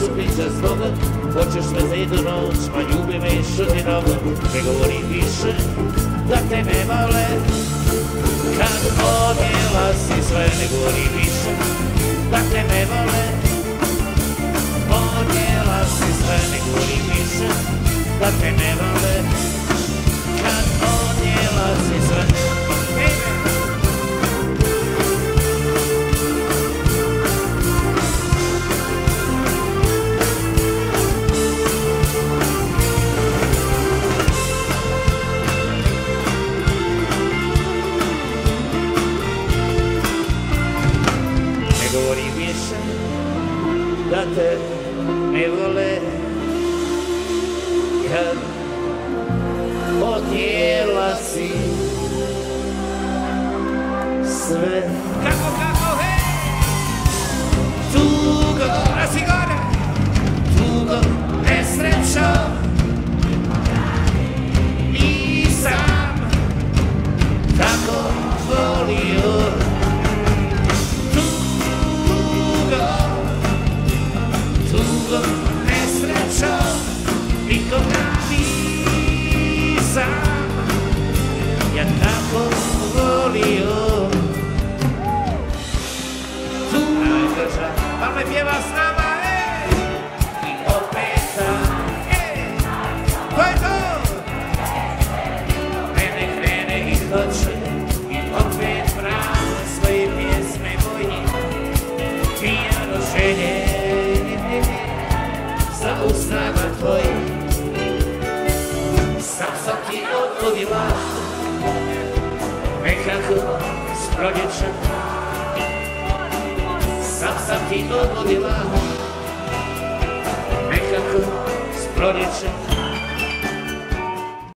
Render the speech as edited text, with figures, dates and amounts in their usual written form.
su priča s Bogom, hoćeš me za jednu noć, ma ljubi me i šuti nogom. Ne govori više da te ne vole, kad odjela si sve. Ne govori više da te ne vole, odjela si sve. Ne govori više da te ne vole, kad odjela si sve. Govori više da te ne vole, kad odjela si sve. Kako, hej! Tugo, Rasi gore! tugo, nesrećo, nisam tako volio. Nesrećo, nikoga nisam ja tako volio. Pa me pjeva s nama, ej! I opet sam, To je to! mene krene i hoće, i opet pravo svoje pjesme moje, pijano želje za usnama tvojim. Sam ti odvodila nekako s proljećem. Sam ti odvodila nekako s proljećem.